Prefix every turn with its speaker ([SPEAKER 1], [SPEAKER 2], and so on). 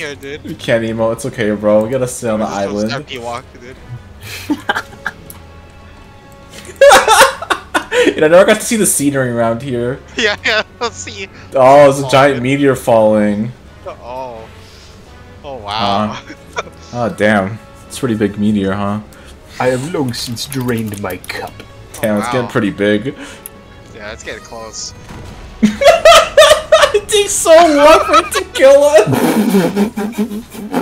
[SPEAKER 1] here, dude.
[SPEAKER 2] We can't emote. It's okay, bro. We gotta stay on the island.
[SPEAKER 1] Empty walk, dude.
[SPEAKER 2] And I never got to see the scenery around here.
[SPEAKER 1] Yeah, let's see.
[SPEAKER 2] Oh, there's a giant meteor falling.
[SPEAKER 1] Oh. Oh, wow.
[SPEAKER 2] Oh, damn. It's a pretty big meteor, huh?
[SPEAKER 3] I have long since drained my cup.
[SPEAKER 2] Damn, it's getting pretty big.
[SPEAKER 1] Yeah, it's getting close.
[SPEAKER 2] It takes so long for it to kill us!